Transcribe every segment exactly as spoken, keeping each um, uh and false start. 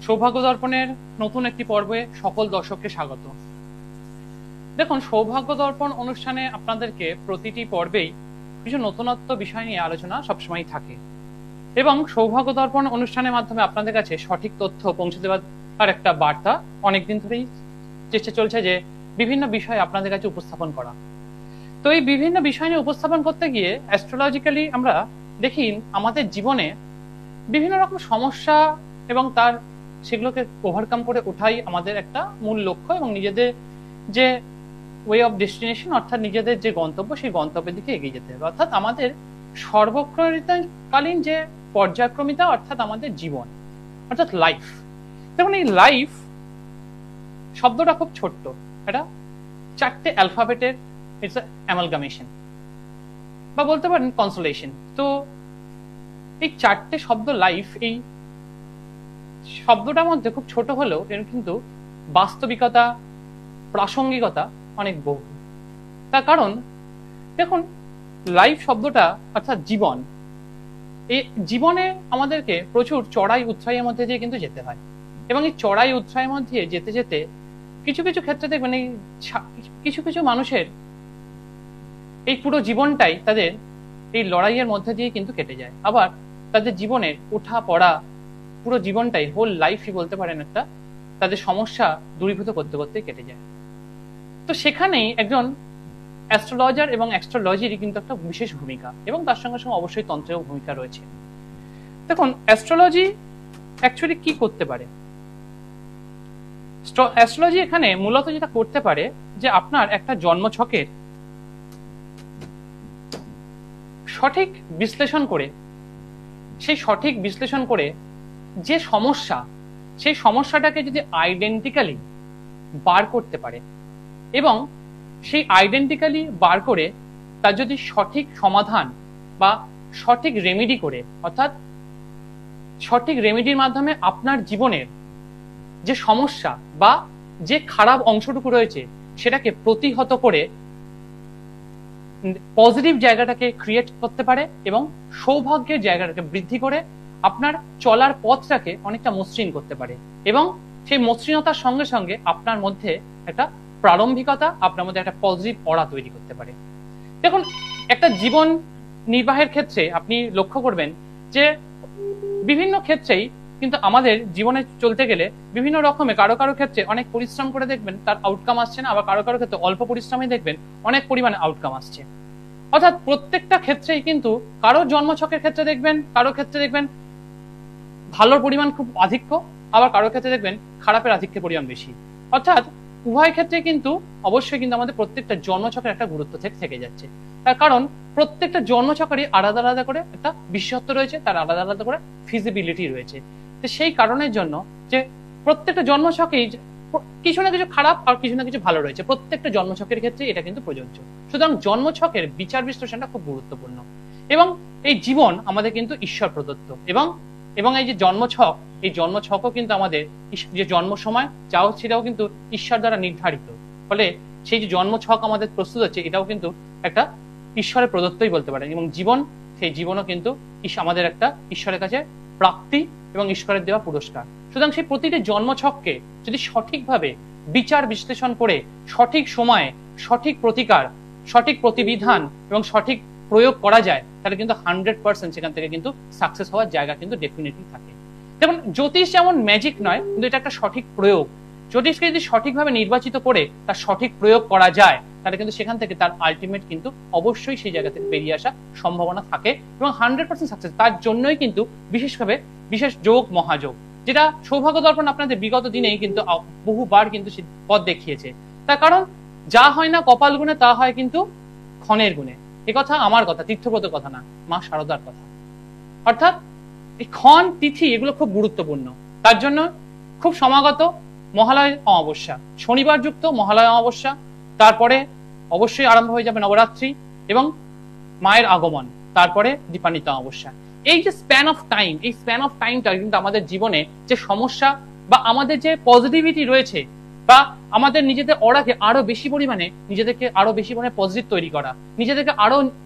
সৌভাগ্য দর্পণের নতুন একটি পর্বে সকল দর্শককে স্বাগত। দেখুন, সৌভাগ্য দর্পণ অনুষ্ঠানে আপনাদেরকে প্রতিটি পর্বেই কিছু নতুনত্ব বিষয় নিয়ে আলোচনা সবসময় থাকে এবং সৌভাগ্য দর্পণ অনুষ্ঠানের মাধ্যমে আপনাদের কাছে সঠিক তথ্য পৌঁছে দেওয়ার একটা বার্তা অনেকদিন ধরেই চেষ্টা চলছে যে বিভিন্ন বিষয় আপনাদের কাছে উপস্থাপন করা। তো এই বিভিন্ন বিষয় নিয়ে উপস্থাপন করতে গিয়ে অ্যাস্ট্রোলজিক্যালি আমরা দেখি আমাদের জীবনে বিভিন্ন রকম সমস্যা এবং তার সেগুলোকে ওভারকাম করে ওঠাই আমাদের একটা মূল লক্ষ্য এবং নিজেদের যে ওয়ে অফ ডেস্টিনেশন অর্থাৎ নিজেদের যে গন্তব্য সেই গন্তব্যের দিকে এগিয়ে যেতে হবে। অর্থাৎ আমাদের সর্বকালীন যে পর্যায়ক্রমিতা অর্থাৎ আমাদের জীবন অর্থাৎ লাইফ। দেখুন, এই লাইফ শব্দটা খুব ছোট্ট, এটা চারটে অ্যালফাবেটের ইটস অ্যামালগামেশন বা বলতে পারেন কনসোলেশন। তো এই চারটে শব্দ লাইফ, এই শব্দটার মধ্যে খুব ছোট হলেও এর কিন্তু বাস্তবিকতা প্রাসঙ্গিকতা অনেক বহু। তার কারণ দেখুন, লাইফ শব্দটা অর্থাৎ জীবন, এই জীবনে আমাদেরকে প্রচুর চড়াই উৎসাহের মধ্যে দিয়ে কিন্তু যেতে হয় এবং এই চড়াই উৎসাহের মধ্যে যেতে যেতে কিছু কিছু ক্ষেত্রে দেখবেন এই কিছু কিছু মানুষের এই পুরো জীবনটাই তাদের এই লড়াইয়ের মধ্যে দিয়ে কিন্তু কেটে যায়, আবার তাদের জীবনের ওঠা পড়া পুরো জীবনটাই হোল লাইফই বলতে পারেন একটা তাদের সমস্যা দূরীভূত করতে করতে কেটে যায়। তো সেখানেই একজন অ্যাস্ট্রোলজার এবং অ্যাস্ট্রোলজিরই কিন্তু একটা বিশেষ ভূমিকা এবং তার সঙ্গে সঙ্গে অবশ্যই তন্ত্রেও ভূমিকা রয়েছে। দেখুন, অ্যাস্ট্রোলজি অ্যাকচুয়ালি কি করতে পারে? অ্যাস্ট্রোলজি এখানে মূলত যেটা করতে পারে যে আপনার একটা জন্মছকের সঠিক বিশ্লেষণ করে সেই সঠিক বিশ্লেষণ করে যে সমস্যা সেই সমস্যাটাকে যদি আইডেন্টিক্যালি বার করতে পারে এবং সেই আইডেন্টিক্যালি বার করে তার যদি সঠিক সমাধান বা সঠিক রেমেডি করে অর্থাৎ সঠিক রেমেডির মাধ্যমে আপনার জীবনের যে সমস্যা বা যে খারাপ অংশটুকু রয়েছে সেটাকে প্রতিহত করে পজিটিভ জায়গাটাকে ক্রিয়েট করতে পারে এবং সৌভাগ্যের জায়গাটাকে বৃদ্ধি করে আপনার চলার পথটাকে অনেকটা মসৃণ করতে পারে এবং সেই মসৃণতার সঙ্গে সঙ্গে আপনার মধ্যে একটা প্রারম্ভিকতা, আপনার মধ্যে একটা পজিটিভ অরা তৈরি করতে পারে। দেখুন, একটা জীবন নির্বাহের ক্ষেত্রে আপনি লক্ষ্য করবেন যে বিভিন্ন ক্ষেত্রেই কিন্তু আমাদের জীবনে চলতে গেলে বিভিন্ন রকমে কারো কারো ক্ষেত্রে অনেক পরিশ্রম করে দেখবেন তার আউটকাম আসছে না, আবার কারো কারো ক্ষেত্রে অল্প পরিশ্রমে দেখবেন অনেক পরিমাণে আউটকাম আসছে। অর্থাৎ প্রত্যেকটা ক্ষেত্রেই কিন্তু কারো জন্মছকের ক্ষেত্রে দেখবেন কারো ক্ষেত্রে দেখবেন ভালোর পরিমাণ খুব আধিক্য, আবার কারো ক্ষেত্রে দেখবেন খারাপের আধিক্যের পরিমাণ বেশি। অর্থাৎ উভয় ক্ষেত্রে কিন্তু অবশ্যই কিন্তু আমাদের প্রত্যেকটা জন্মছকের একটা গুরুত্ব থেকে থেকে যাচ্ছে। তার কারণ প্রত্যেকটা জন্মছকেরই আলাদা আলাদা করে একটা বিশেষত্ব রয়েছে, তার আলাদা আলাদা করে ফিজিবিলিটি রয়েছে। তো সেই কারণের জন্য যে প্রত্যেকটা জন্মছকেই কিছু না কিছু খারাপ আর কিছু না কিছু ভালো রয়েছে, প্রত্যেকটা জন্মছকের ক্ষেত্রে এটা কিন্তু প্রযোজ্য। সুতরাং জন্মছকের বিচার বিশ্লেষণটা খুব গুরুত্বপূর্ণ এবং এই জীবন আমাদের কিন্তু ঈশ্বর প্রদত্ত এবং এবং এই যে জন্মছক, এই জন্মছকও কিন্তু আমাদের যে জন্ম সময় যাও সেটাও কিন্তু ঈশ্বর দ্বারা নির্ধারিত। ফলে সেই যে জন্মছক আমাদের প্রস্তুত হচ্ছে এটাও কিন্তু একটা ঈশ্বরের প্রদত্তই বলতে পারেন এবং জীবন, সেই জীবনও কিন্তু আমাদের একটা ঈশ্বরের কাছে প্রাপ্তি এবং ঈশ্বরের দেওয়া পুরস্কার। সুতরাং সেই প্রতিটি জন্মছককে যদি সঠিকভাবে বিচার বিশ্লেষণ করে সঠিক সময়ে সঠিক প্রতিকার, সঠিক প্রতিবিধান এবং সঠিক প্রয়োগ করা যায় তাহলে কিন্তু হান্ড্রেড পার্সেন্ট সেখান থেকে কিন্তু সাকসেস হওয়ার জায়গা কিন্তু ডেফিনেটলি থাকে। যেমন জ্যোতিষ যেমন ম্যাজিক নয়, কিন্তু এটা একটা সঠিক প্রয়োগ। জ্যোতিষকে যদি সঠিকভাবে নির্বাচিত করে তার সঠিক প্রয়োগ করা যায় তাহলে কিন্তু সেখান থেকে তার আলটিমেট কিন্তু অবশ্যই সেই জায়গা থেকে বেরিয়ে আসার সম্ভাবনা থাকে এবং হান্ড্রেড পার্সেন্ট সাকসেস। তার জন্যই কিন্তু বিশেষভাবে বিশেষ যোগ মহাযোগ, যেটা সৌভাগ্য দর্পণ আপনাদের বিগত দিনেই কিন্তু বহুবার কিন্তু পথ দেখিয়েছে। তার কারণ যা হয় না কপাল গুণে তা হয় কিন্তু ক্ষণের গুণে। এ কথা আমার কথা, তীর্থব্রত কথা না, মা শারদার কথা। অর্থাৎ এই ক্ষণ তিথি এগুলো খুব গুরুত্বপূর্ণ। তার জন্য খুব সমাগত মহালয় অমাবস্যা, শনিবার যুক্ত মহালয় অমাবস্যা, তারপরে অবশ্যই আরম্ভ হয়ে যাবে নবরাত্রি এবং মায়ের আগমন, তারপরে দীপান্বিতা অমাবস্যা। এই যে স্প্যান অফ টাইম, এই স্প্যান অফ টাইমটা কিন্তু আমাদের জীবনে যে সমস্যা বা আমাদের যে পজিটিভিটি রয়েছে বা আমাদের নিজেদের অরাকে আরো বেশি পরিমাণে নিজেদেরকে আরো বেশি পরিমাণে পজিটিভ তৈরি করা, নিজেদেরকে আরো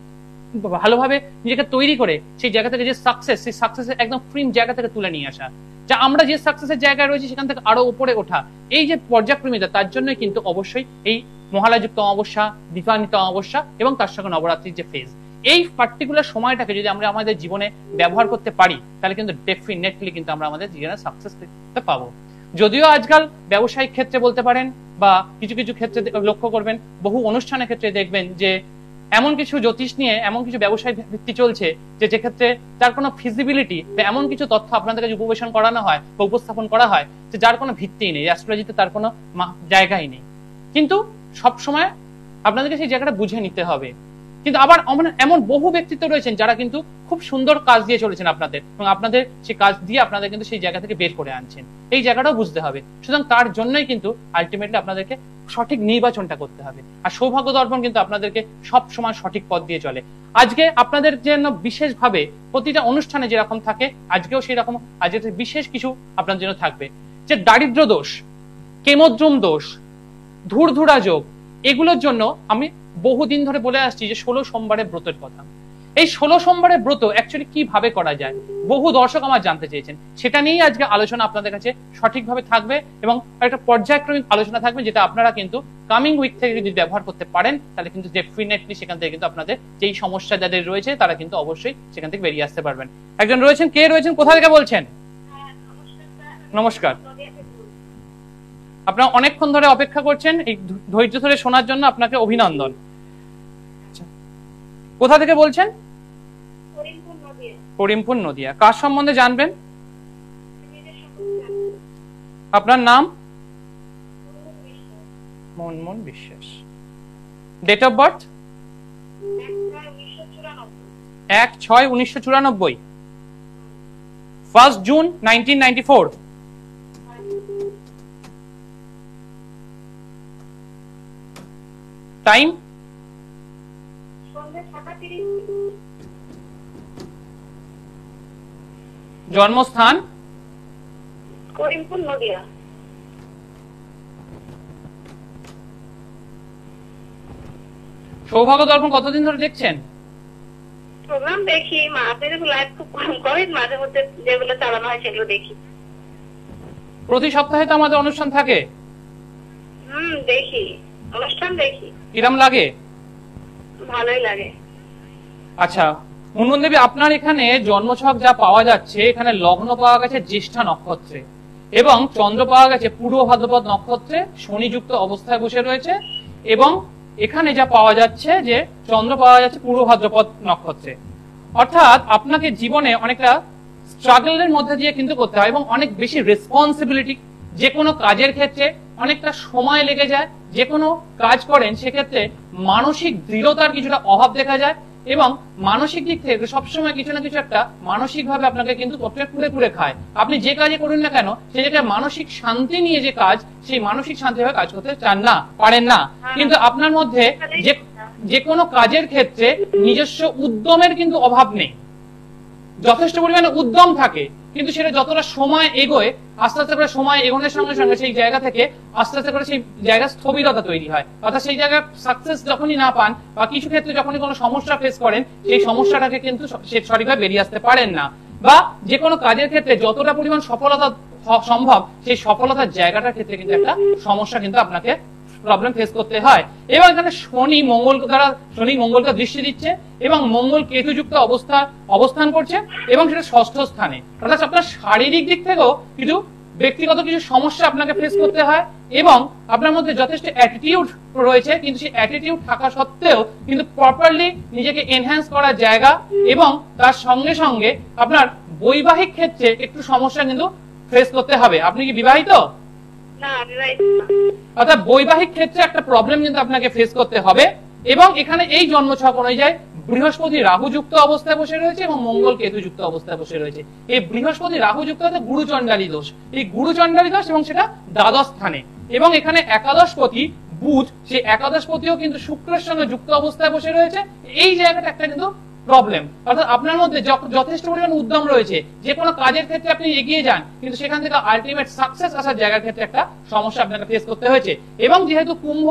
ভালোভাবে নিজেকে তৈরি করে সেই জায়গা থেকে যে সাকসেস, সেই সাকসেসের একদম প্রিম জায়গা থেকে তুলে নিয়ে আসা, যা আমরা যে সাকসেসের জায়গায় রয়েছে সেখান থেকে আরো উপরে ওঠা, এই যে পর্যায়ক্রমিতা, তার জন্যই কিন্তু অবশ্যই এই মহালয়াযুক্ত অমাবস্যা, বিবাহিত অমাবস্যা এবং তার সঙ্গে নবরাত্রির যে ফেজ, এই পার্টিকুলার সময়টাকে যদি আমরা আমাদের জীবনে ব্যবহার করতে পারি তাহলে কিন্তু ডেফিনেটলি কিন্তু আমরা আমাদের জীবনে সাকসেস করতে পাবো। যদিও আজকাল ব্যবসায়িক ক্ষেত্রে বলতে পারেন বা কিছু কিছু ক্ষেত্রে লক্ষ্য করবেন, বহু অনুষ্ঠানের ক্ষেত্রে দেখবেন যে এমন কিছু জ্যোতিষ নিয়ে এমন কিছু ব্যবসায় ভিত্তি চলছে যে যেক্ষেত্রে তার কোনো ফিজিবিলিটি বা এমন কিছু তথ্য আপনাদের কাছে উপবেশন করানো হয় বা উপস্থাপন করা হয় যে যার কোনো ভিত্তি নেই, অ্যাস্ট্রোলজিতে তার কোনো জায়গাই নেই। কিন্তু সব সময় আপনাদেরকে সেই জায়গাটা বুঝে নিতে হবে। কিন্তু আবার এমন বহু ব্যক্তিত্ব রয়েছেন যারা কিন্তু খুব সুন্দর কাজ দিয়ে চলেছেন আপনাদের, এবং আপনাদের সেই কাজ দিয়ে আপনাদের কিন্তু সেই জায়গা থেকে বের করে আনছেন, এই জায়গাটাও বুঝতে হবে। সুতরাং তার জন্যই কিন্তু আলটিমেটলি আপনাদেরকে সঠিক নির্বাচনটা করতে হবে। আর সৌভাগ্য দর্পণ কিন্তু আপনাদেরকে সব সময় সঠিক পথ দিয়ে চলে। আজকে আপনাদের জন্য বিশেষভাবে প্রতিটা অনুষ্ঠানে যেরকম থাকে আজকেও সেই রকম আজকে বিশেষ কিছু আপনার জন্য থাকবে, যে দারিদ্র দোষ, কেমদ্রুম দোষ, ধুরধুরা যোগ, এগুলোর জন্য আমি বহুদিন ধরে বলে আসছি যে ষোলো সোমবারের ব্রতের কথা। এই ষোলো সোমবারের ব্রত অ্যাকচুয়ালি কিভাবে করা যায়, বহু দর্শক আমার জানতে চেয়েছেন, সেটা নিয়েই আজকে আলোচনা আপনাদের কাছে সঠিকভাবে থাকবে এবং একটা পর্যায়ক্রমিক আলোচনা থাকবে, যেটা আপনারা কিন্তু কামিং উইক থেকে যদি ব্যবহার করতে পারেন তাহলে কিন্তু ডেফিনেটলি সেখান থেকে কিন্তু আপনাদের যেই সমস্যা যাদের রয়েছে তারা কিন্তু অবশ্যই সেখান থেকে বেরিয়ে আসতে পারবেন। একজন রয়েছেন, কে রয়েছেন, কোথা থেকে বলছেন? নমস্কার। আপনারা অনেকক্ষণ ধরে অপেক্ষা করছেন, এই ধৈর্য ধরে শোনার জন্য আপনাকে অভিনন্দন। কোথা থেকে বলছেন? করিমপুর নদিয়া। কার সম্বন্ধে জানবেন? আপনার নাম? Manmohan Biswas. Date of birth? এক ছয় উনিশশো চুরানব্বই। First June nineteen ninety four. Time? জন্মস্থান? করিমপুর নদিয়া। সৌভাগ্য দর্পণ কতদিন ধরে দেখছেন? প্রোগ্রাম দেখি, আপনাদের লাইভ খুব কম করেন, মাঝে মধ্যে যেগুলো চালানো হয় সেগুলো দেখি। প্রতি সপ্তাহে তো আমাদের অনুষ্ঠান থাকে। হুম, দেখি, অনুষ্ঠান দেখি। কিরম লাগে? ভালোই লাগে। আচ্ছা মুনমুন দেবী, আপনার এখানে জন্মছক যা পাওয়া যাচ্ছে, এখানে লগ্ন পাওয়া গেছে জ্যেষ্ঠা নক্ষত্রে এবং চন্দ্র পাওয়া গেছে পূর্ব ভাদ্রপদ নক্ষত্রে, শনিযুক্ত অবস্থায় বসে রয়েছে, এবং এখানে যা পাওয়া যাচ্ছে যে চন্দ্র পাওয়া যাচ্ছে পূর্ব ভাদ্রপদ নক্ষত্রে। অর্থাৎ আপনাকে জীবনে অনেকটা স্ট্রাগলের মধ্যে দিয়ে কিন্তু করতে হয় এবং অনেক বেশি রেসপন্সিবিলিটি, যে কোনো কাজের ক্ষেত্রে অনেকটা সময় লেগে যায়, যে কোনো কাজ করেন সেক্ষেত্রে মানসিক দৃঢ়তার কিছুটা অভাব দেখা যায় এবং মানসিক দিক থেকে সবসময় কিছু না কিছু একটা মানসিক ভাবে আপনাকে কিন্তু পুড়ে পুড়ে খায়। আপনি যে কাজে করুন না কেন সেই জায়গায় মানসিক শান্তি নিয়ে যে কাজ, সেই মানসিক শান্তি ভাবে কাজ করতে চান না, পারেন না। কিন্তু আপনার মধ্যে যে যে কোনো কাজের ক্ষেত্রে নিজস্ব উদ্যমের কিন্তু অভাব নেই, যথেষ্ট পরিমাণে উদ্যম থাকে, কিন্তু সেটা যতটা সময় এগোয় আস্তে আস্তে করে সময় এগোনোর সঙ্গে সঙ্গে সেই জায়গা থেকে আস্তে আস্তে করে সেই জায়গায় স্থবিরতা তৈরি হয়। অর্থাৎ সেই জায়গায় সাকসেস যখনই না পান বা কিছু ক্ষেত্রে যখনই কোনো সমস্যা ফেস করেন, সেই সমস্যাটাকে কিন্তু সঠিকভাবে বেরিয়ে আসতে পারেন না, বা যে কোনো কাজের ক্ষেত্রে যতটা পরিমাণ সফলতা সম্ভব সেই সফলতার জায়গাটার ক্ষেত্রে কিন্তু একটা সমস্যা কিন্তু আপনাকে প্রবলেম ফেস করতে হয়। এবং এখানে শনি মঙ্গল দ্বারা শনি মঙ্গলকে দৃষ্টি দিচ্ছে এবং মঙ্গল কেতুযুক্ত অবস্থা অবস্থান করছে এবং সেটা ষষ্ঠ স্থানে। অর্থাৎ আপনার শারীরিক দিক থেকেও কিন্তু ব্যক্তিগত কিছু সমস্যা আপনাকে ফেস করতে হয় এবং আপনার মধ্যে যথেষ্ট অ্যাটিটিউড রয়েছে, কিন্তু সেই অ্যাটিটিউড থাকা সত্ত্বেও কিন্তু প্রপারলি নিজেকে এনহ্যান্স করার জায়গা এবং তার সঙ্গে সঙ্গে আপনার বৈবাহিক ক্ষেত্রে একটু সমস্যা কিন্তু ফেস করতে হবে। আপনি কি বিবাহিত? না, বিবাহিত না। অর্থাৎ বৈবাহিক ক্ষেত্রে একটা প্রবলেম কিন্তু আপনাকে ফেস করতে হবে। এবং এখানে এই জন্মছক অনুযায়ী বৃহস্পতি রাহু যুক্ত অবস্থায় বসে রয়েছে এবং মঙ্গল কেতু যুক্ত অবস্থায় বসে রয়েছে। এই বৃহস্পতি রাহু যুক্ত হচ্ছে গুরুচণ্ডালী দোষ, এই গুরুচণ্ডালী দোষ এবং সেটা দ্বাদশ স্থানে। এবং এখানে একাদশপতি বুধ, সেই একাদশপতিও কিন্তু শুক্রের সঙ্গে যুক্ত অবস্থায় বসে রয়েছে। এই জায়গাটা একটা কিন্তু প্রবলেম। অর্থাৎ আপনার মধ্যে যথেষ্ট পরিমাণ উদ্যম রয়েছে, যে কোনো কাজের ক্ষেত্রে আপনি এগিয়ে যান, কিন্তু সেখান থেকে আলটিমেট সাকসেস আসার জায়গার ক্ষেত্রে একটা সমস্যা আপনাকে ফেস করতে হয়েছে। এবং যেহেতু কুম্ভ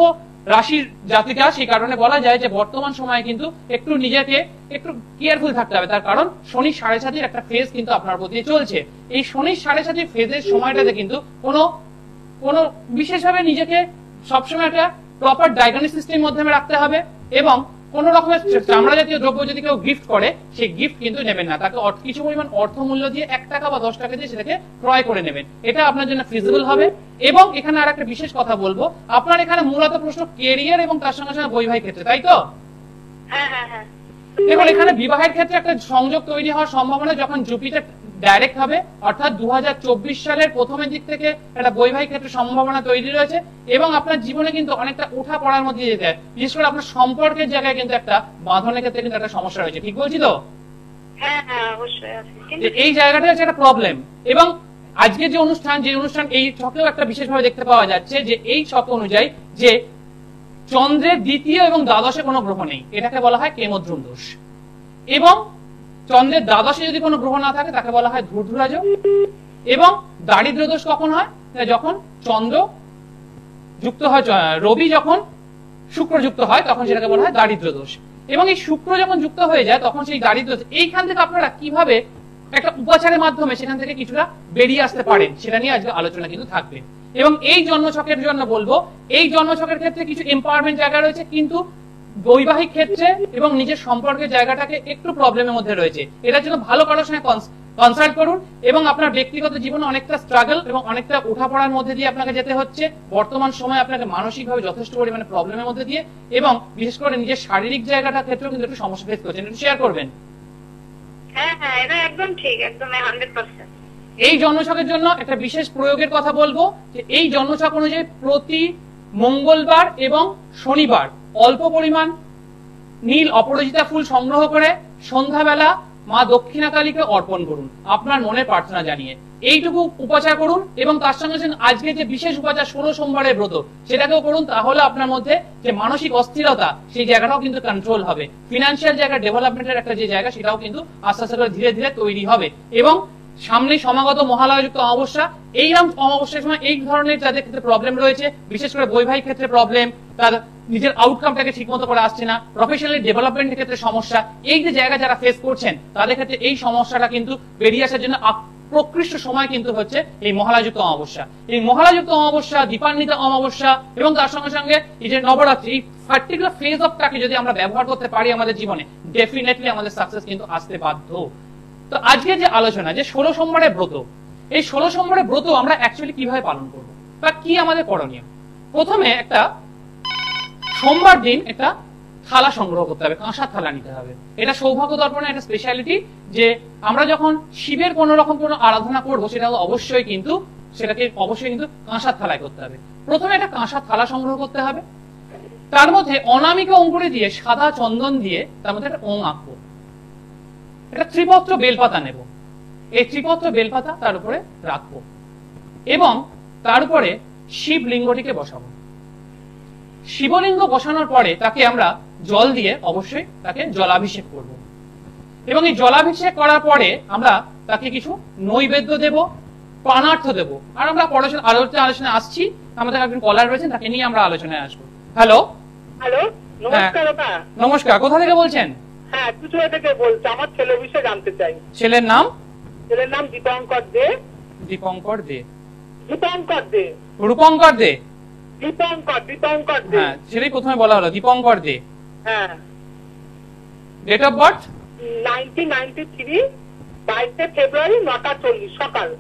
রাশির জাতিকা, সেই কারণে বলা যায় যে বর্তমান সময়ে কিন্তু একটু নিজেকে একটু কেয়ারফুল থাকতে হবে। তার কারণ শনি সাড়ে সাতির একটা ফেজ কিন্তু আপনার প্রতি চলছে। এই শনি সাড়ে সাতির ফেজের সময়টাতে কিন্তু কোনো কোনো বিশেষভাবে নিজেকে সবসময় একটা প্রপার ডায়াগনস্টিক সিস্টেমের মাধ্যমে রাখতে হবে, এবং কোন রকমের চামড়া জাতীয় দ্রব্য যদি কেউ গিফট করে সেই গিফট কিন্তু নেবেন না, তাকে কিছু পরিমাণ অর্থ মূল্য দিয়ে এক টাকা বা দশ টাকা দিয়ে সেটাকে ক্রয় করে নেবেন, এটা আপনার জন্য ফিজিবল হবে। এবং এখানে আর একটা বিশেষ কথা বলবো, আপনার এখানে মূলত প্রশ্ন কেরিয়ার এবং তার সঙ্গে সঙ্গে বৈবাহিক ক্ষেত্রে, তাই তো? হ্যাঁ হ্যাঁ হ্যাঁ। দেখুন এখানে বিবাহের ক্ষেত্রে একটা সংযোগ তৈরি হওয়ার সম্ভাবনা যখন জুপিটার ডাইরেক্ট হবে, অর্থাৎ দু হাজার চব্বিশ সালের প্রথমের দিক থেকে একটা বৈবাহিক ক্ষেত্রে সম্ভাবনা তৈরি রয়েছে, এবং আপনার জীবনে কিন্তু অনেকটা উঠা পড়ার মধ্যে যেতে হয়, বিশেষ করে আপনার সম্পর্কের জায়গায় কিন্তু একটা বাঁধনের ক্ষেত্রে কিন্তু একটা সমস্যা রয়েছে, ঠিক বলছি তো? হ্যাঁ হ্যাঁ অবশ্যই আছে, কিন্তু এই জায়গাটা হচ্ছে একটা প্রবলেম। এবং আজকে যে অনুষ্ঠান যে অনুষ্ঠান এই ছকেও একটা বিশেষভাবে দেখতে পাওয়া যাচ্ছে যে এই ছক অনুযায়ী যে চন্দ্রের দ্বিতীয় এবং দ্বাদশে কোনো গ্রহ নেই, এটাকে বলা হয় কেমদ্রুম দোষ। এবং চন্দ্রের দ্বাদশে যদি কোনো গ্রহ না থাকে তাকে বলা হয় ধূর্ধরাজ। এবং দারিদ্র দোষ কখন হয়? যখন চন্দ্র যুক্ত হয়, রবি যখন শুক্র যুক্ত হয় তখন সেটাকে বলা হয় দারিদ্র দোষ। এবং এই শুক্র যখন যুক্ত হয়ে যায় তখন সেই দারিদ্র দোষ, এইখান থেকে আপনারা কিভাবে একটা উপাচারের মাধ্যমে সেখান থেকে কিছুটা বেরিয়ে আসতে পারেন সেটা নিয়ে আজকে আলোচনা কিন্তু থাকবে। এবং এই জন্মছকের জন্য বলবো, এই জন্মছকের ক্ষেত্রে কিছু এম্পাওয়ারমেন্ট জায়গা রয়েছে, কিন্তু বৈবাহিক ক্ষেত্রে এবং নিজের সম্পর্কের জায়গাটাকে একটু প্রবলেমের মধ্যে রয়েছে। এটার জন্য ভালো কারোর সঙ্গে কনসাল্ট করুন, এবং আপনার ব্যক্তিগত জীবনে অনেকটা স্ট্রাগল এবং অনেকটা উঠাপড়ার মধ্যে দিয়ে আপনাকে যেতে হচ্ছে বর্তমান সময়, আপনাকে মানসিকভাবে যথেষ্ট পরিমাণে প্রবলেমের মধ্যে দিয়ে, এবং বিশেষ করে নিজের শারীরিক জায়গাটার ক্ষেত্রেও কিন্তু একটু সমস্যা ফেস করছেন, একটু শেয়ার করবেন। হ্যাঁ হ্যাঁ এটা একদম ঠিক, একদম হান্ড্রেড পার্সেন্ট। এই জন্মছকের জন্য একটা বিশেষ প্রয়োগের কথা বলবো, যে এই জন্মছক অনুযায়ী প্রতি মঙ্গলবার এবং শনিবার অল্প পরিমাণ নীল অপরাজিতা ফুল সংগ্রহ করে সন্ধ্যাবেলা মা দক্ষিণাকালীকে অর্পণ করুন আপনার মনের প্রার্থনা জানিয়ে। এইটুকু উপাচার করুন, এবং তার সঙ্গে সঙ্গে আজকে যে বিশেষ উপাচার ষোলো সোমবারের ব্রত সেটাকেও করুন, তাহলে আপনার মধ্যে যে মানসিক অস্থিরতা সেই জায়গাটাও কিন্তু কন্ট্রোল হবে। ফিনান্সিয়াল জায়গা ডেভেলপমেন্টের একটা যে জায়গা সেটাও কিন্তু আস্তে আস্তে করে ধীরে ধীরে তৈরি হবে। এবং সামনে সমাগত মহালয়াযুক্ত অমাবস্যা, এইরকম অমাবস্যার সময় এই ধরনের যাদের ক্ষেত্রে প্রবলেম রয়েছে, বিশেষ করে বৈবাহিক ক্ষেত্রে প্রবলেম, তার নিজের আউটকামটাকে ঠিক মতো করে আসছে না, প্রফেশনাল ডেভেলপমেন্টের ক্ষেত্রে সমস্যা, এই যে জায়গা যারা ফেস করছেন তাদের ক্ষেত্রে এই সমস্যাটা কিন্তু বেরিয়ে আসার জন্য প্রকৃষ্ট সময় কিন্তু হচ্ছে এই মহালয়াযুক্ত অমাবস্যা। এই মহালয়াযুক্ত অমাবস্যা, দীপান্বিতা অমাবস্যা এবং তার সঙ্গে সঙ্গে এই যে নবরাত্রি, এই পার্টিকুলার ফেজ অফটাকে যদি আমরা ব্যবহার করতে পারি আমাদের জীবনে, ডেফিনেটলি আমাদের সাকসেস কিন্তু আসতে বাধ্য। তো আজকে যে আলোচনা যে ষোলো সোমবারের ব্রত, এই ষোলো সোমবারের ব্রত আমরা অ্যাকচুয়ালি কিভাবে পালন করব বা কি আমাদের করণীয়? প্রথমে একটা সোমবার দিন একটা থালা সংগ্রহ করতে হবে, কাঁসার থালা নিতে হবে। এটা সৌভাগ্য দর্পণের একটা স্পেশালিটি, যে আমরা যখন শিবের কোন রকম কোন আরাধনা করবো সেটা অবশ্যই কিন্তু সেটাকে অবশ্যই কিন্তু কাঁসার থালায় করতে হবে। প্রথমে একটা কাঁসার থালা সংগ্রহ করতে হবে, তার মধ্যে অনামিকা অঙ্কুরে দিয়ে সাদা চন্দন দিয়ে তার মধ্যে একটা ওং আঁকবো, একটা ত্রিপত্র বেলপাতা নেব, এই ত্রিপত্র বেলপাতা তার উপরে রাখবো, এবং তার উপরে শিবলিঙ্গটিকে বসাবো। শিবলিঙ্গ বসানোর পরে তাকে আমরা জল দিয়ে অবশ্যই তাকে জলাভিষেক করব, এবং এই জলাভিষেক করার পরে আমরা তাকে কিছু নৈবেদ্য দেব, পানার্থ দেব। আর আমরা পড়াশোনা আলোচনা আলোচনায় আসছি, আমাদের একজন কলার রয়েছেন, তাকে নিয়ে আমরা আলোচনায় আসবো। হ্যালো হ্যালো, নমস্কার দাদা। নমস্কার, কোথা থেকে বলছেন? হ্যাঁ, চুচুড়া থেকে বলছি। আমার ছেলের বিষয়ে জানতে চাই। ছেলের নাম? ছেলের নাম দীপঙ্কর দে। দীপঙ্কর দে? দীপঙ্কর দে। রূপঙ্কর দে? দীপঙ্কর, দীপঙ্কর দে। হ্যাঁ, সেটাই প্রথমে বলা হলো, দীপঙ্কর দে। হ্যাঁ। Date of birth? Nineteen ninety three, বাইশে ফেব্রুয়ারি, নটা চল্লিশ সকাল।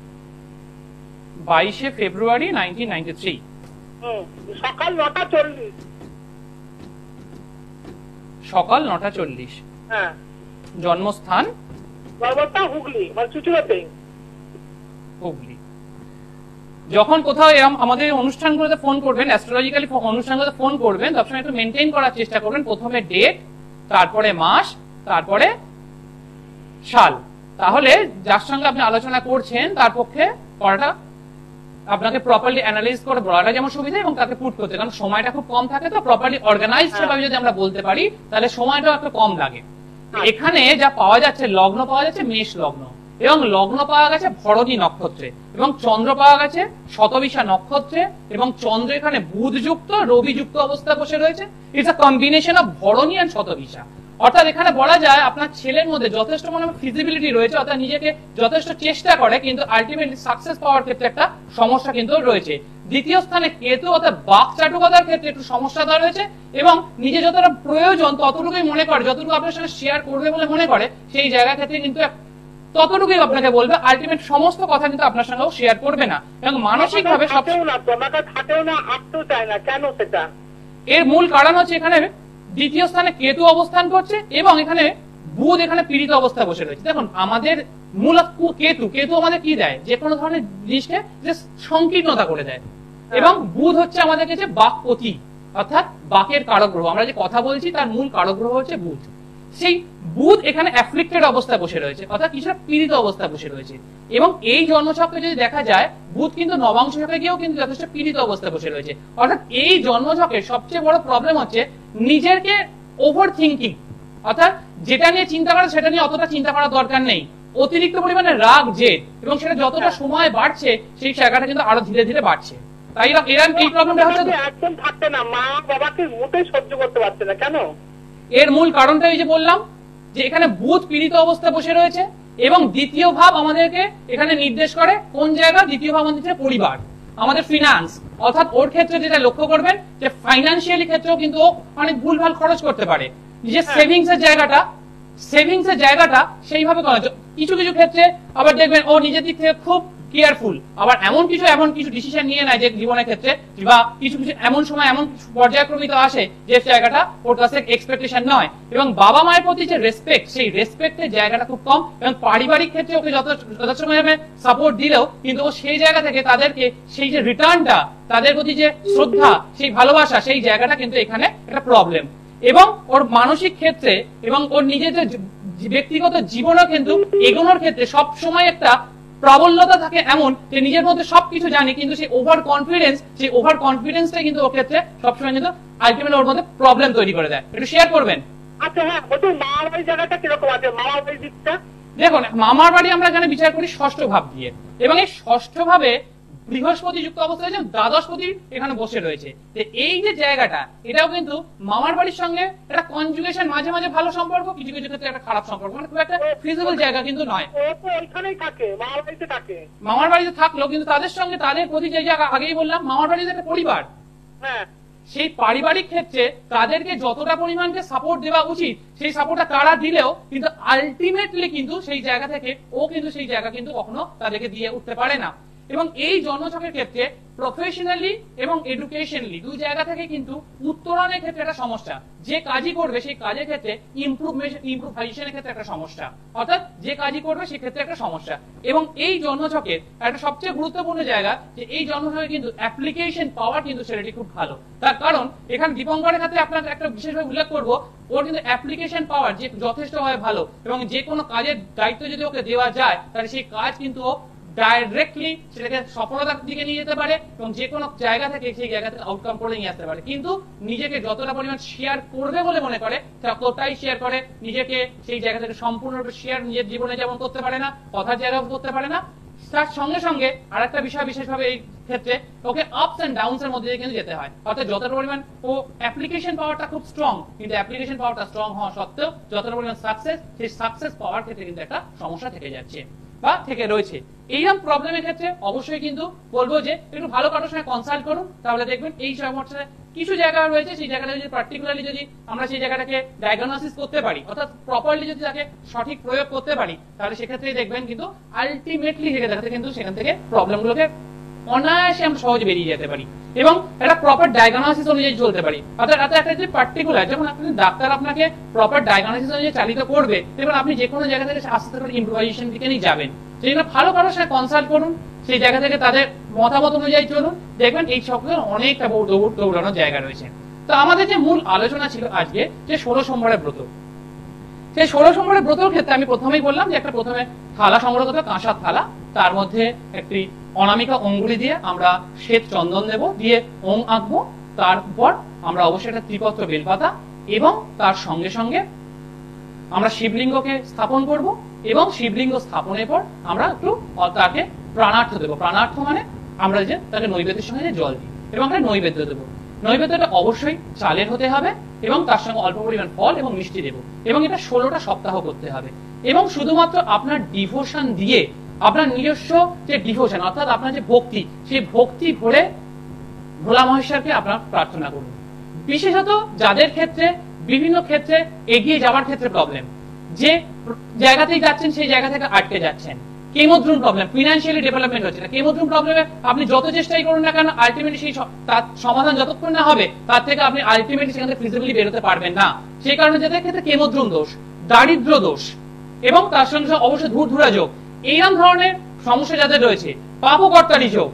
বাইশে ফেব্রুয়ারি নাইনটিন নাইনটি থ্রি, হুম, সকাল নটা চল্লিশ। সকাল নটা চল্লিশ। হ্যাঁ। জন্মস্থান? জন্মস্থান হুগলি, মানে চুচুড়াতে। হুগলি। যখন কোথাও এরকম আমাদের অনুষ্ঠানগুলোতে ফোন করবেন, অ্যাস্ট্রোলজিক্যালি অনুষ্ঠানগুলোতে ফোন করবেন, সবসময় একটু মেনটেন করার চেষ্টা করবেন, প্রথমে ডেট, তারপরে মাস, তারপরে সাল। তাহলে যার সঙ্গে আপনি আলোচনা করছেন তার পক্ষে করাটা আপনাকে প্রপারলি অ্যানালাইজ করে বলাটা যেমন সুবিধা, এবং তাকে পুট করতে, কারণ সময়টা খুব কম থাকে, তো প্রপারলি অর্গানাইজড ভাবে যদি আমরা বলতে পারি তাহলে সময়টাও একটু কম লাগে। এখানে যা পাওয়া যাচ্ছে লগ্ন পাওয়া যাচ্ছে মেষ লগ্ন, এবং লগ্ন পাওয়া গেছে ভরণী নক্ষত্রে, এবং চন্দ্র পাওয়া গেছে শতবিশা নক্ষত্রে, এবং চন্দ্র এখানে বুধ যুক্ত রবি যুক্ত অবস্থায় বসে রয়েছে। It's a combination of Bharani and Shatabhisha. অর্থাৎ এখানে বলা যায় আপনার ছেলের মধ্যে যথেষ্ট মানে ফিজিবিলিটি রয়েছে, অর্থাৎ নিজেকে যথেষ্ট চেষ্টা করে, কিন্তু আলটিমেটলি সাকসেস পাওয়ার ক্ষেত্রে একটা সমস্যা কিন্তু রয়েছে। দ্বিতীয় স্থানে কেতু অর্থাৎ বাক চাটুকতার ক্ষেত্রে একটু সমস্যা রয়েছে, এবং নিজে যতটা প্রয়োজন ততটুকুই মনে করে, যতটুকু আপনার সাথে শেয়ার করবে বলে মনে করে সেই জায়গা ক্ষেত্রে কিন্তু ততটুকুই আপনাকে বলবে, আলটিমেট সমস্ত কথা কিন্তু আপনার সঙ্গেও শেয়ার করবে না, এবং মানসিক ভাবে এর মূল কারণ হচ্ছে এখানে দ্বিতীয় স্থানে কেতু অবস্থান করছে, এবং এখানে বুধ এখানে পীড়িত অবস্থায় বসে রয়েছে। দেখুন আমাদের মূল কেতু কেতু আমাদের কি দেয়, যে কোনো ধরনের জিনিসকে যে সংকীর্ণতা করে দেয়, এবং বুধ হচ্ছে আমাদের কাছে বাকপতি অর্থাৎ বাকের কারক গ্রহ। আমরা যে কথা বলছি তার মূল কারক গ্রহ হচ্ছে বুধ। সেই বুধ এখানে অ্যাফ্লিক্টেড অবস্থায় বসে রয়েছে, অর্থাৎ কিছুটা পীড়িত অবস্থায় বসে রয়েছে, এবং এই জন্মছকে যদি দেখা যায় বুধ কিন্তু নবাংশ ছকে গিয়েও কিন্তু যথেষ্ট পীড়িত অবস্থায় বসে রয়েছে। অর্থাৎ এই জন্মছকের সবচেয়ে বড় প্রবলেম হচ্ছে নিজেকে ওভার থিঙ্কিং, অর্থাৎ যেটা নিয়ে চিন্তা করা সেটা নিয়ে অতটা চিন্তা করার দরকার নেই, অতিরিক্ত পরিমাণে রাগ জেদ, এবং সেটা যতটা সময় বাড়ছে সেই জায়গাটা কিন্তু আরো ধীরে ধীরে বাড়ছে। তাই এরা এই প্রবলেমটা হচ্ছে একদম থাকতে না, মা বাবাকে মোটেই সহ্য করতে পারছে না। কেন? এর মূল কারণটা এই যে বললাম যে এখানে বুধ পীড়িত অবস্থায় বসে রয়েছে, এবং দ্বিতীয় ভাব আমাদেরকে এখানে নির্দেশ করে কোন জায়গা, দ্বিতীয় ভাব আমাদের পরিবার, আমাদের ফিনান্স, অর্থাৎ ওর ক্ষেত্রে যেটা লক্ষ্য করবেন যে ফাইন্যান্সিয়ালি ক্ষেত্রেও কিন্তু ও অনেক ভুলভাল খরচ করতে পারে। নিজের সেভিংস এর জায়গাটা সেভিংস এর জায়গাটা সেইভাবে করা, কিছু কিছু ক্ষেত্রে আবার দেখবেন ও নিজের দিক থেকে খুব কেয়ারফুল, আবার এমন কিছু এমন কিছু ডিসিশন নিয়ে নেয় যে জীবনের ক্ষেত্রে, বা কিছু কিছু এমন সময় এমন পর্যায়ক্রমিত আসে যে জায়গাটা ওর কাছে এক্সপেকটেশন নয়, এবং বাবা মায়ের প্রতি যে রেসপেক্ট সেই রেসপেক্টের জায়গাটা খুব কম, এবং পারিবারিক ক্ষেত্রে ওকে যথেষ্ট সাপোর্ট দিলেও কিন্তু ও সেই জায়গা থেকে তাদেরকে সেই যে রিটার্নটা, তাদের প্রতি যে শ্রদ্ধা সেই ভালোবাসা সেই জায়গাটা কিন্তু এখানে একটা প্রবলেম। এবং ওর মানসিক ক্ষেত্রে এবং ওর নিজের যে ব্যক্তিগত জীবনও কিন্তু এগোনোর ক্ষেত্রে সব সময় একটা প্রাবল্যতা থাকে এমন যে নিজের মধ্যে সবকিছু জানে, কিন্তু সেই ওভার কনফিডেন্স সেই ওভার কনফিডেন্সটা কিন্তু ওর ক্ষেত্রে সবসময় কিন্তু আলটিমেটলি ওর মধ্যে প্রবলেম তৈরি করে দেয়। একটু শেয়ার করবেন। আচ্ছা হ্যাঁ, ওদের মামার বাড়ি জায়গাটা কিরকম আছে? মামার বাড়ি দিকটা দেখুন, মামার বাড়ি আমরা এখানে বিচার করি ষষ্ঠ ভাব দিয়ে, এবং এই ষষ্ঠ ভাবে বৃহস্পতি যুক্ত অবস্থায় রয়েছে, দ্বাদশপতি এখানে বসে রয়েছে। এই যে জায়গাটা এটাও কিন্তু মামার বাড়ির সঙ্গে একটা কনজুগেশন, মাঝে মাঝে ভালো সম্পর্ক, কিছু কিছু ক্ষেত্রে একটা খারাপ সম্পর্ক, মানে খুব একটা ফিজিবল জায়গা কিন্তু নয়। ওইখানেই থাকে, মামার বাড়িতে থাকে। মামার বাড়িতে থাকলো কিন্তু তাদের সঙ্গে তাদের প্রতি যে জায়গা, আগেই বললাম মামার বাড়িতে একটা পরিবার, হ্যাঁ সেই পারিবারিক ক্ষেত্রে তাদেরকে যতটা পরিমাণকে সাপোর্ট দেওয়া উচিত সেই সাপোর্টটা তারা দিলেও কিন্তু আলটিমেটলি কিন্তু সেই জায়গা থেকে ও কিন্তু সেই জায়গা কিন্তু কখনো তাদেরকে দিয়ে উঠতে পারে না। এবং এই জন্মছকের ক্ষেত্রে প্রফেশনালি এবং এডুকেশনালি দুই জায়গা থেকে কিন্তু উত্তরণের ক্ষেত্রে একটা সমস্যা, যে কাজই করবে সেই কাজের ক্ষেত্রে ইমপ্রুভমেন্ট ইমপ্রুভাইজেশনের ক্ষেত্রে একটা সমস্যা, অর্থাৎ যে কাজই করবে সেই ক্ষেত্রে একটা সমস্যা। এবং এই জন্মছকের একটা সবচেয়ে গুরুত্বপূর্ণ জায়গা যে এই জন্মছকে কিন্তু অ্যাপ্লিকেশন পাওয়ার কিন্তু ছেলেটি খুব ভালো। তার কারণ এখানে দীপঙ্করের ক্ষেত্রে আপনার একটা বিশেষভাবে উল্লেখ করবো, ওর কিন্তু অ্যাপ্লিকেশন পাওয়ার যে যথেষ্টভাবে ভালো, এবং যে কোনো কাজের দায়িত্ব যদি ওকে দেওয়া যায় তাহলে সেই কাজ কিন্তু ডাইরেক্টলি সেটাকে সফলতার দিকে নিয়ে যেতে পারে, এবং যে কোনো জায়গা থেকে সেই জায়গা থেকে আউটকাম করে নিয়ে আসতে পারে। কিন্তু নিজেকে যতটা পরিমাণ শেয়ার করবে বলে মনে করে ততটাই শেয়ার করে, নিজেকে সেই জায়গা থেকে সম্পূর্ণরূপে শেয়ার নিজের জীবনে যেমন করতে পারে না, কথার জায়গাও করতে পারে না। তার সঙ্গে সঙ্গে আর একটা বিষয় বিশেষভাবে এই ক্ষেত্রে ওকে আপস এন্ড ডাউনস এর মধ্যে দিয়ে কিন্তু যেতে হয়, অর্থাৎ যতটা পরিমাণ ও অ্যাপ্লিকেশন পাওয়ারটা খুব স্ট্রং, কিন্তু অ্যাপ্লিকেশন পাওয়ারটা স্ট্রং হওয়া সত্ত্বেও যতটা পরিমাণ সাকসেস সেই সাকসেস পাওয়ার ক্ষেত্রে কিন্তু একটা সমস্যা থেকে যাচ্ছে বা থেকে রয়েছে। এইরকম প্রবলেমের ক্ষেত্রে অবশ্যই কিন্তু বলবো যে একটু ভালো কারোর সঙ্গে কনসাল্ট করুন, তাহলে দেখবেন এই সমস্যায় কিছু জায়গা রয়েছে সেই জায়গাটা যদি পার্টিকুলারলি যদি আমরা সেই জায়গাটাকে ডায়াগনোসিস করতে পারি, অর্থাৎ প্রপারলি যদি তাকে সঠিক প্রয়োগ করতে পারি, তাহলে সেক্ষেত্রে দেখবেন কিন্তু আলটিমেটলি দেখাতে কিন্তু সেখান থেকে প্রবলেমগুলোকে অনায়াসে আমরা সহজে বেরিয়ে যেতে পারি এবং একটা প্রপার ডায়াগনোসিস অনুযায়ী চলতে পারি। অর্থাৎ একটা যে পার্টিকুলার যখন আপনি ডাক্তার আপনাকে প্রপার ডায়াগনোসিস অনুযায়ী চালিত করবে, দেখবেন আপনি যে কোনো জায়গা থেকে আস্তে আস্তে ইমপ্রুভাইজেশন দিকে নিয়ে যাবেন। সেই জন্য ভালো কারোর সাথে কনসাল্ট করুন, সেই জায়গা থেকে তাদের মতামত অনুযায়ী চলুন, দেখবেন এই সকলের অনেকটা দৌড় দৌড়ানোর জায়গা রয়েছে। তো আমাদের যে মূল আলোচনা ছিল আজকে যে ষোলো সোমবারের ব্রত, সেই ষোলো সোমবারের ব্রতের ক্ষেত্রে আমি প্রথমেই বললাম যে একটা প্রথমে থালা সংগ্রহ করতে, কাঁসার থালা, তার মধ্যে একটি অনামিকা অঙ্গুলি দিয়ে আমরা শ্বেত চন্দন দেব, দিয়ে ওং আঁকবো, তারপর আমরা অবশ্যই একটা ত্রিপত্র বেলপাতা এবং তার সঙ্গে সঙ্গে আমরা শিবলিঙ্গকে স্থাপন করব এবং শিবলিঙ্গ স্থাপনের পর আমরা একটু তাকে প্রাণার্থ দেবো। প্রাণার্থ মানে আমরা যে তাকে নৈবেদ্যের সঙ্গে যে জল দিই এবং আমরা নৈবেদ্য দেবো। নৈবেদ্যটা অবশ্যই চালের হতে হবে এবং তার সঙ্গে অল্প পরিমাণ ফল এবং মিষ্টি দেবো এবং এটা ষোলোটা সপ্তাহ করতে হবে এবং শুধুমাত্র আপনার ডিভোশন দিয়ে, আপনার নিজস্ব যে ডিভোশন অর্থাৎ আপনার যে ভক্তি, সেই ভক্তি ভরে ভোলা মহেশ্বরকে আপনার প্রার্থনা করুন। বিশেষত যাদের ক্ষেত্রে বিভিন্ন ক্ষেত্রে এগিয়ে যাওয়ার ক্ষেত্রে প্রবলেম, যে জায়গাতেই যাচ্ছেন সেই জায়গা থেকে আটকে যাচ্ছেন, কেমোদ্রুম প্রবলেম, ফিনান্সিয়ালি ডেভেলপমেন্ট হচ্ছে না, কেমোদ্রুম প্রবলেমে আপনি যত চেষ্টাই করুন না কেন আলটিমেটলি সেই তার সমাধান যতক্ষণ না হবে তার থেকে আপনি আলটিমেটলি সেখান থেকে ফিজিবিলি বেরোতে পারবেন না। সেই কারণে যাদের ক্ষেত্রে কেমোদ্রুম দোষ, দারিদ্র দোষ এবং তার সঙ্গে সঙ্গে অবশ্যই ধূর্ধুরা যোগ, এইরকম ধরনের সমস্যা যাদের রয়েছে, পাপকর্তারি যোগ,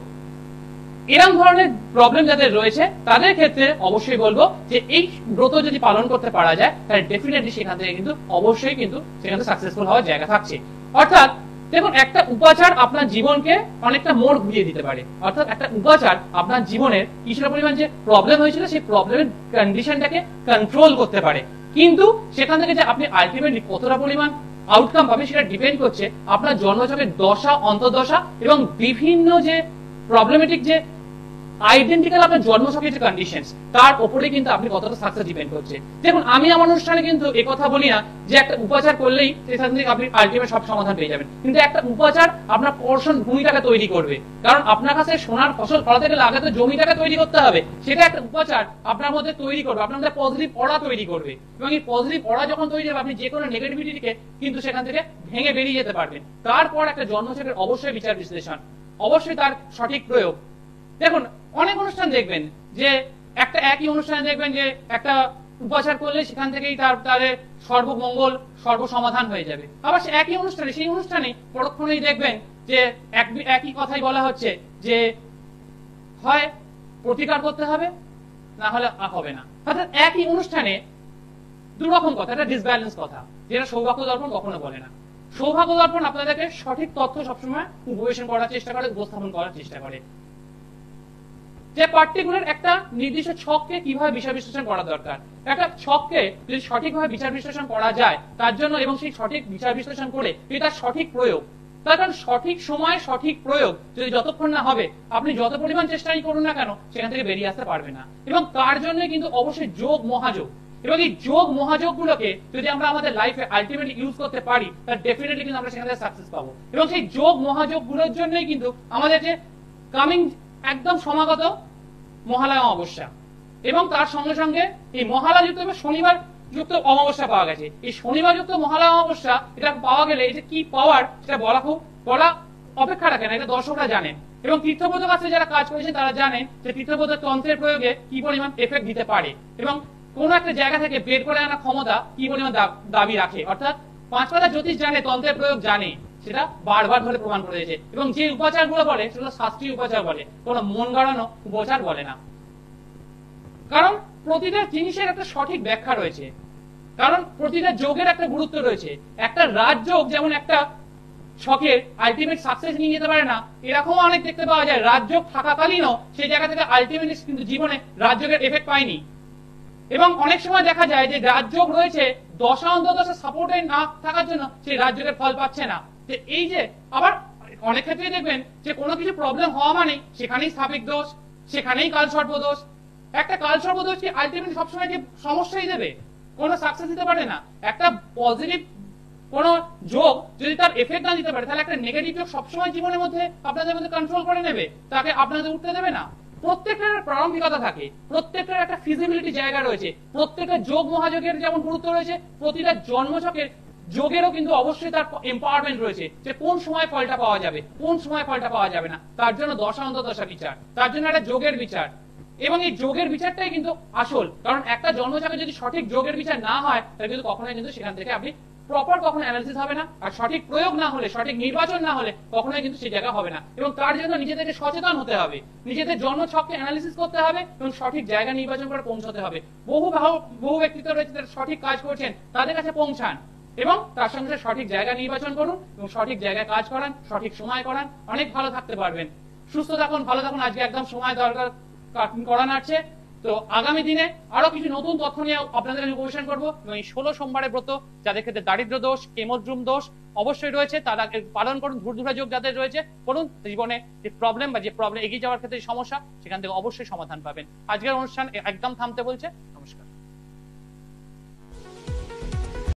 এরকম ধরনের প্রবলেম যাদের রয়েছে তাদের ক্ষেত্রে অবশ্যই বলবো যে এই ব্রত যদি পালন করতে পারা যায় তাহলে ডেফিনেটলি সেখান থেকে কিন্তু অবশ্যই কিন্তু সেখান থেকে সাকসেসফুল হওয়ার জায়গা থাকছে। অর্থাৎ দেখুন, একটা উপাচার আপনার জীবনকে অনেকটা মোড় ঘুরিয়ে দিতে পারে। অর্থাৎ একটা উপাচার আপনার জীবনের কিছুটা পরিমাণ যে প্রবলেম হয়েছিল সেই প্রবলেমের কন্ডিশনটাকে কন্ট্রোল করতে পারে, কিন্তু সেখান থেকে যে আপনি আলটিমেটলি কতটা পরিমাণ আউটকাম পাবে সেটা ডিপেন্ড করছে আপনার জন্মছকের দশা, অন্তর্দশা এবং বিভিন্ন যে প্রবলেমেটিক যে আইডেন্টিক্যাল আপনার জন্মছকের যে কন্ডিশনস তার উপরে কিন্তু আপনি কতটা সাকসেস ডিপেন্ড করছে। দেখুন, আমি আমার অনুষ্ঠানে কিন্তু এই কথা বলি না যে একটা উপাচার করলেই সেখান থেকে আপনি আলটিমেট সব সমাধান পেয়ে যাবেন, কিন্তু একটা উপাচার আপনার পোর্শন ভূমিটাকে তৈরি করবে। কারণ আপনার কাছে সোনার ফসল ফলাতে গেলে আগে তো জমিটাকে তৈরি করতে হবে, সেটা একটা উপাচার আপনার মধ্যে তৈরি করবে, আপনার মধ্যে পজিটিভ অরা তৈরি করবে এবং এই পজিটিভ অরা যখন তৈরি হবে আপনি যে কোনো নেগেটিভিটিকে কিন্তু সেখান থেকে ভেঙে বেরিয়ে যেতে পারবেন। তারপর একটা জন্মছকের অবশ্যই বিচার বিশ্লেষণ, অবশ্যই তার সঠিক প্রয়োগ। দেখুন, অনেক অনুষ্ঠান দেখবেন যে একটা একই অনুষ্ঠানে দেখবেন যে একটা উপাচার করলে সেখান থেকেই তার তাদের সর্বমঙ্গল সর্বসমাধান হয়ে যাবে। আবার সে একই অনুষ্ঠানে সেই অনুষ্ঠানে পরক্ষণেই দেখবেন যে একই কথাই বলা হচ্ছে যে হয় প্রতিকার করতে হবে না হলে হবে না। অর্থাৎ একই অনুষ্ঠানে দুরকম কথা, এটা ডিসব্যালেন্স কথা, যেটা সৌভাগ্য দর্পণ কখনো বলে না। সৌভাগ্য দর্পণ আপনাদেরকে সঠিক তথ্য সবসময় উপবেশন করার চেষ্টা করে, উপস্থাপন করার চেষ্টা করে যে পার্টিকুলার একটা নির্দিষ্ট ছককে কিভাবে বিচার বিশ্লেষণ করা দরকার। একটা ছককে যদি সঠিকভাবে বিচার বিশ্লেষণ করা যায় তার জন্য, এবং সেই সঠিক বিচার বিশ্লেষণ করে তার সঠিক প্রয়োগ, তার কারণ সঠিক সময় সঠিক প্রয়োগ যদি যতক্ষণ না হবে আপনি যত পরিমাণ চেষ্টাই করুন না কেন সেখান থেকে বেরিয়ে আসতে পারবে না। এবং তার জন্য কিন্তু অবশ্যই যোগ মহাযোগ, এবং এই যোগ মহাযোগ গুলোকে যদি আমরা আমাদের লাইফে আলটিমেটলি ইউজ করতে পারি তাহলে ডেফিনেটলি কিন্তু আমরা সেখান থেকে সাকসেস পাবো। এবং সেই যোগ মহাযোগ গুলোর জন্যই কিন্তু আমাদের যে কামিং একদম সমাগত মহালয়া অমাবস্যা এবং তার সঙ্গে সঙ্গে এই মহালয়া যুক্ত শনিবার যুক্ত অমাবস্যা পাওয়া গেছে। এই শনিবার যুক্ত মহালয়া অমাবস্যা এটা পাওয়া গেলে এটা কি পাওয়ার সেটা বলা খুব বলা অপেক্ষা রাখে না, এটা দর্শকরা জানেন এবং তীর্থব্রত কাছে যারা কাজ করেছেন তারা জানেন যে তীর্থব্রত তন্ত্রের প্রয়োগে কি পরিমাণ এফেক্ট দিতে পারে এবং কোন একটা জায়গা থেকে বের করে আনা ক্ষমতা কি পরিমাণ দাবি রাখে। অর্থাৎ পাঁচ পাতা জ্যোতিষ জানে, তন্ত্রের প্রয়োগ জানে, সেটা বারবার ধরে প্রমাণ করে দিয়েছে। এবং যে উপাচার গুলো বলে সেগুলো শাস্ত্রীয় উপাচার বলে, কোনো মন গড়ানো উপাচার বলে না। কারণ প্রতিটা জিনিসের একটা সঠিক ব্যাখ্যা রয়েছে, কারণ প্রতিটা যোগের একটা গুরুত্ব রয়েছে। একটা রাজযোগ যেমন একটা ছকের আলটিমেট সাকসেস নিয়ে যেতে পারে না, এরকম অনেক দেখতে পাওয়া যায় রাজযোগ থাকাকালীনও সেই জায়গা থেকে আলটিমেটলি কিন্তু জীবনে রাজযোগের এফেক্ট পায়নি। এবং অনেক সময় দেখা যায় যে রাজযোগ রয়েছে দশা অন্তর্দশা সাপোর্টে না থাকার জন্য সেই রাজযোগের ফল পাচ্ছে না। যে এই যে আবার অনেক ক্ষেত্রে দেখবেন যে কোনো কিছু প্রবলেম হওয়া মানে সেখানেই স্থাপিক দোষ, সেখানেই কালসর্প দোষ। একটা কালসর্প দোষ কি আলটিমেটলি সবসময় কি সমস্যাই দেবে, কোনো সাকসেস দিতে পারে না। একটা পজিটিভ কোন যোগ যদি তার এফেক্ট না দিতে পারে তাহলে একটা নেগেটিভ যোগ সবসময় জীবনের মধ্যে আপনাদের মধ্যে কন্ট্রোল করে নেবে, তাকে আপনাদের উঠতে দেবে না। প্রত্যেকটার প্রারম্ভিকতা থাকে, প্রত্যেকটার একটা ফিজিবিলিটি জায়গা রয়েছে, প্রত্যেকটা যোগ মহাযোগের যেমন গুরুত্ব রয়েছে প্রতিটা জন্মছকের যোগেরও কিন্তু অবশ্যই তার এম্পাওয়ারমেন্ট রয়েছে যে কোন সময় ফলটা পাওয়া যাবে, কোন সময় ফলটা পাওয়া যাবে না। তার জন্য দশা অন্তর্দশা বিচার, তার জন্য একটা যোগের বিচার, এবং এই যোগের বিচারটাই কিন্তু আসল। কারণ একটা জন্মছকে যদি সঠিক যোগের বিচার না হয় তাহলে কিন্তু কখনোই কিন্তু সেখান থেকে আপনি প্রপার কখনো অ্যানালিসিস হবে না, আর সঠিক প্রয়োগ না হলে, সঠিক নির্বাচন না হলে কখনোই কিন্তু সেই জায়গা হবে না। এবং তার জন্য নিজেদেরকে সচেতন হতে হবে, নিজেদের জন্মছককে অ্যানালিসিস করতে হবে এবং সঠিক জায়গা নির্বাচন করে পৌঁছতে হবে। বহু বহু ব্যক্তিত্ব রয়েছে যারা সঠিক কাজ করছেন, তাদের কাছে পৌঁছান এবং তার সঙ্গে সঠিক জায়গা নির্বাচন করুন এবং সঠিক জায়গায় কাজ করান, সঠিক সময় করান, অনেক ভালো থাকতে পারবেন। সুস্থ থাকুন, ভালো থাকুন। আজকে একদম সময় দরকার করানো আছে তো আগামী দিনে আরো কিছু নতুন তথ্য নিয়ে আপনাদের কাছে উপবেশন করবো এবং এই ষোলো সোমবারের ব্রত যাদের ক্ষেত্রে দারিদ্র দোষ কেমদ্রুম দোষ অবশ্যই রয়েছে তারা পালন করুন। ধূর্ধুরা যোগ যাদের রয়েছে করুন, জীবনে যে প্রবলেম বা যে প্রবলেম এগিয়ে যাওয়ার ক্ষেত্রে সমস্যা সেখান থেকে অবশ্যই সমাধান পাবেন। আজকের অনুষ্ঠান একদম থামতে বলছে। নমস্কার।